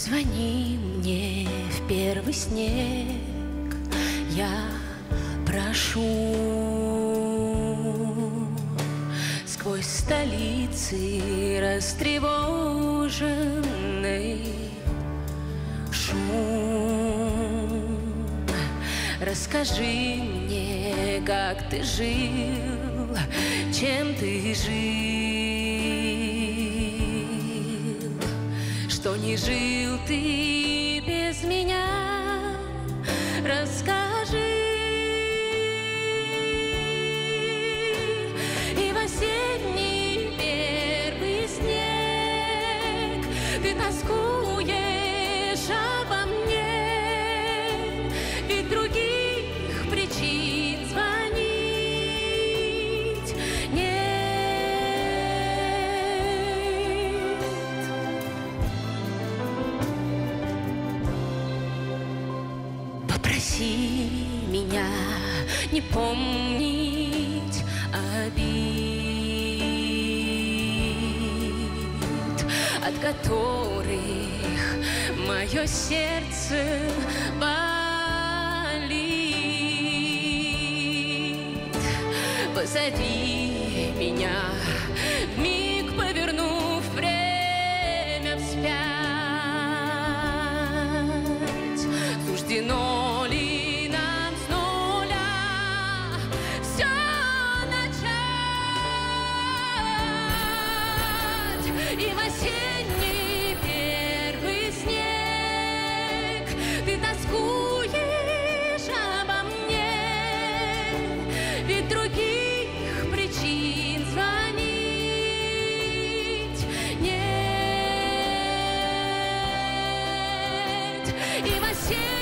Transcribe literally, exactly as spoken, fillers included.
Позвони мне в первый снег, я прошу. Сквозь столицы растревоженный шум. Расскажи мне, как ты жил, чем ты жил, что не жил ты без меня. Расскажи. И в осенний первый снег ты тоскуешь обо мне, и других причин звонить нет. Попроси меня не помнить обид, от которых мое сердце болит. Позови меня, вмиг повернув время вспять. Суждено ли нам с нуля все начать? И в осенний первый снег ты тоскуешь обо мне, ведь других причин звонить нет. И в осенний